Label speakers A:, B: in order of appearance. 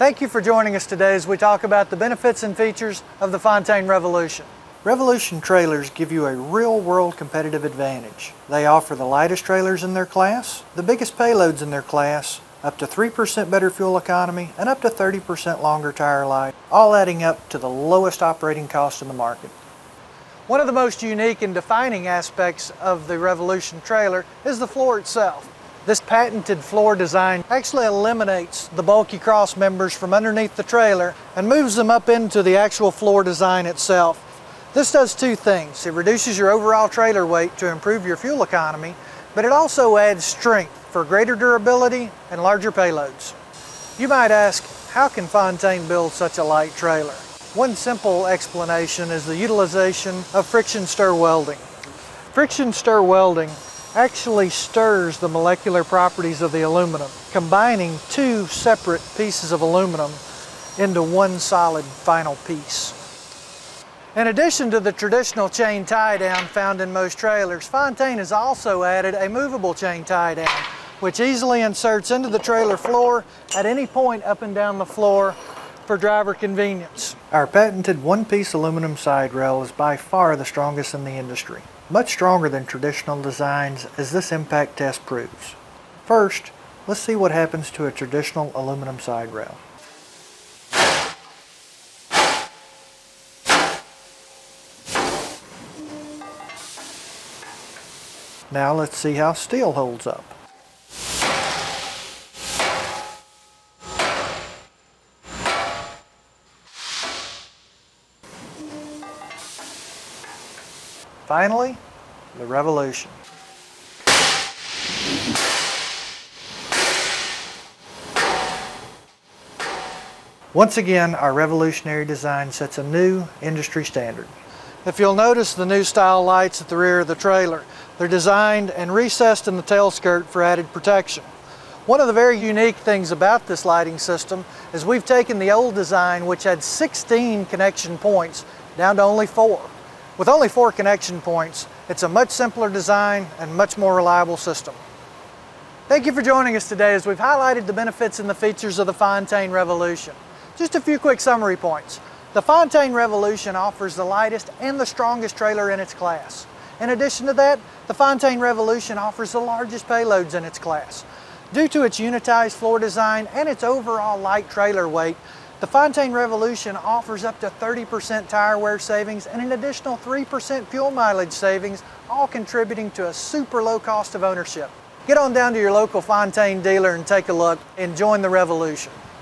A: Thank you for joining us today as we talk about the benefits and features of the Fontaine Revolution. Revolution trailers give you a real-world competitive advantage. They offer the lightest trailers in their class, the biggest payloads in their class, up to 3% better fuel economy, and up to 30% longer tire life, all adding up to the lowest operating cost in the market. One of the most unique and defining aspects of the Revolution trailer is the floor itself. This patented floor design actually eliminates the bulky cross members from underneath the trailer and moves them up into the actual floor design itself. This does two things. It reduces your overall trailer weight to improve your fuel economy, but it also adds strength for greater durability and larger payloads. You might ask, how can Fontaine build such a light trailer? One simple explanation is the utilization of friction stir welding. Friction stir welding actually stirs the molecular properties of the aluminum, combining two separate pieces of aluminum into one solid final piece. In addition to the traditional chain tie-down found in most trailers, Fontaine has also added a movable chain tie-down, which easily inserts into the trailer floor at any point up and down the floor for driver convenience. Our patented one-piece aluminum side rail is by far the strongest in the industry. Much stronger than traditional designs, as this impact test proves. First, let's see what happens to a traditional aluminum side rail. Now let's see how steel holds up. Finally, the Revolution. Once again, our revolutionary design sets a new industry standard. If you'll notice the new style lights at the rear of the trailer, they're designed and recessed in the tail skirt for added protection. One of the very unique things about this lighting system is we've taken the old design, which had 16 connection points, down to only 4. With only 4 connection points, it's a much simpler design and much more reliable system. Thank you for joining us today as we've highlighted the benefits and the features of the Fontaine Revolution. Just a few quick summary points. The Fontaine Revolution offers the lightest and the strongest trailer in its class. In addition to that, the Fontaine Revolution offers the largest payloads in its class. Due to its unitized floor design and its overall light trailer weight, the Fontaine Revolution offers up to 30% tire wear savings and an additional 3% fuel mileage savings, all contributing to a super low cost of ownership. Get on down to your local Fontaine dealer and take a look and join the revolution.